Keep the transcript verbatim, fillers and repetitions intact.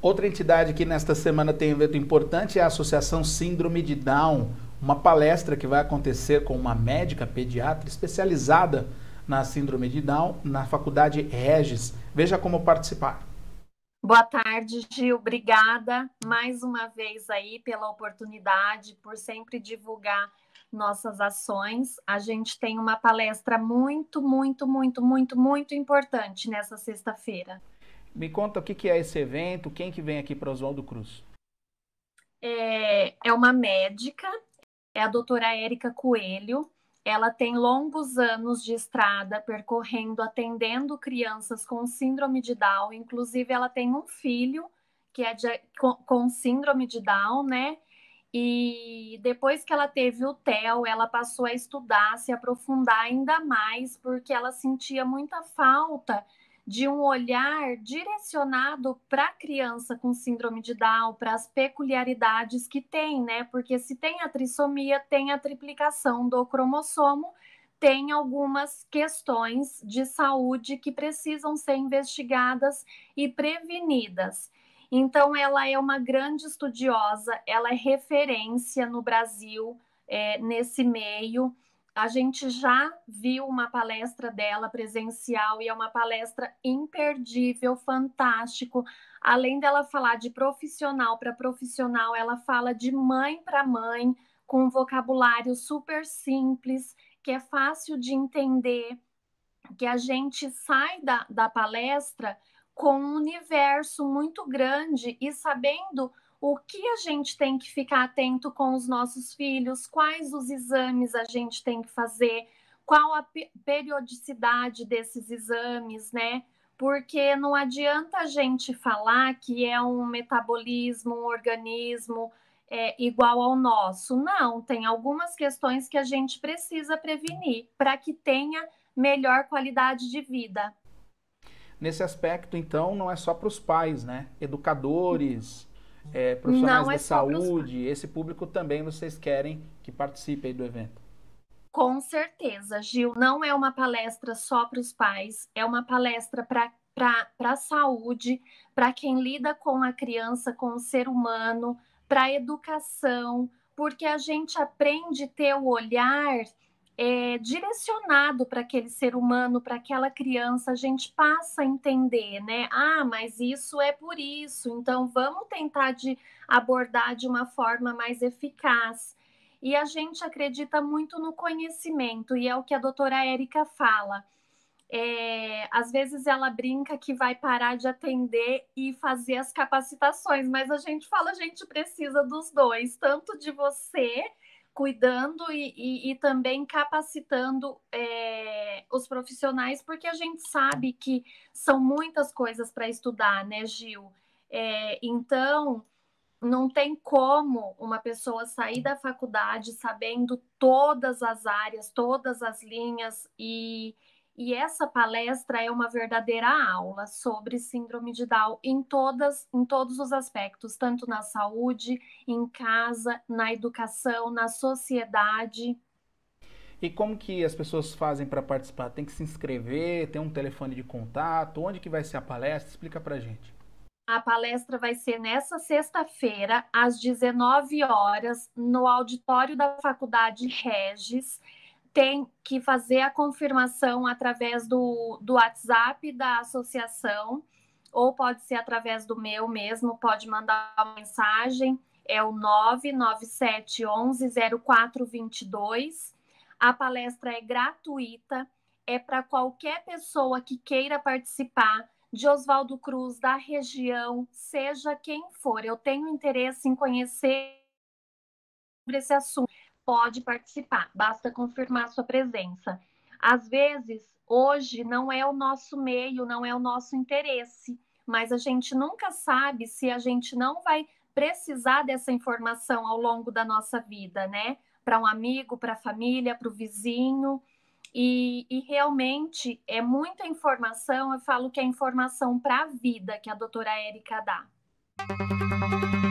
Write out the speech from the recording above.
Outra entidade que nesta semana tem um evento importante é a Associação Síndrome de Down, uma palestra que vai acontecer com uma médica pediatra especializada na Síndrome de Down na Faculdade Regis. Veja como participar. Boa tarde, Gil. Obrigada mais uma vez aí pela oportunidade, por sempre divulgar nossas ações. A gente tem uma palestra muito, muito, muito, muito, muito importante nessa sexta-feira. Me conta o que é esse evento, quem que vem aqui para Oswaldo Cruz? É, é uma médica, é a doutora Érica Coelho. Ela tem longos anos de estrada percorrendo, atendendo crianças com síndrome de Down. Inclusive, ela tem um filho que é de, com, com síndrome de Down, né? E depois que ela teve o T E L, ela passou a estudar, se aprofundar ainda mais, porque ela sentia muita falta de um olhar direcionado para a criança com síndrome de Down, para as peculiaridades que tem, né? Porque se tem a trissomia, tem a triplicação do cromossomo, tem algumas questões de saúde que precisam ser investigadas e prevenidas. Então, ela é uma grande estudiosa, ela é referência no Brasil é, nesse meio. A gente já viu uma palestra dela presencial e é uma palestra imperdível, fantástico. Além dela falar de profissional para profissional, ela fala de mãe para mãe, com um vocabulário super simples, que é fácil de entender, que a gente sai da, da palestra com um universo muito grande e sabendo o que a gente tem que ficar atento com os nossos filhos, quais os exames a gente tem que fazer, qual a periodicidade desses exames, né? Porque não adianta a gente falar que é um metabolismo, um organismo é, igual ao nosso. Não, tem algumas questões que a gente precisa prevenir para que tenha melhor qualidade de vida. Nesse aspecto, então, não é só para os pais, né? Educadores, é, profissionais Não é da só pros... saúde, esse público também vocês querem que participe aí do evento. Com certeza, Gil, não é uma palestra só para os pais, é uma palestra para para a saúde, para quem lida com a criança, com o ser humano, para a educação, porque a gente aprende a ter o olhar é, direcionado para aquele ser humano, para aquela criança, a gente passa a entender, né? Ah, mas isso é por isso, então vamos tentar de abordar de uma forma mais eficaz. E a gente acredita muito no conhecimento, e é o que a doutora Érica fala. É, às vezes ela brinca que vai parar de atender e fazer as capacitações, mas a gente fala, a gente precisa dos dois, tanto de você cuidando e, e, e também capacitando é, os profissionais, porque a gente sabe que são muitas coisas para estudar, né, Gil? É, então, não tem como uma pessoa sair da faculdade sabendo todas as áreas, todas as linhas, e, e essa palestra é uma verdadeira aula sobre síndrome de Down em, todas, em todos os aspectos, tanto na saúde, em casa, na educação, na sociedade. E como que as pessoas fazem para participar? Tem que se inscrever, tem um telefone de contato, onde que vai ser a palestra? Explica pra gente. A palestra vai ser nessa sexta-feira, às dezenove horas, no auditório da Faculdade Regis. Tem que fazer a confirmação através do, do WhatsApp da associação, ou pode ser através do meu mesmo, pode mandar uma mensagem, é o nove nove sete um um zero quatro dois dois. A palestra é gratuita, é para qualquer pessoa que queira participar, de Oswaldo Cruz, da região, seja quem for. Eu tenho interesse em conhecer sobre esse assunto. Pode participar, basta confirmar sua presença. Às vezes, hoje não é o nosso meio, não é o nosso interesse, mas a gente nunca sabe se a gente não vai precisar dessa informação ao longo da nossa vida, né? Para um amigo, para a família, para o vizinho. E, e realmente é muita informação, eu falo que é informação para a vida que a doutora Érica dá.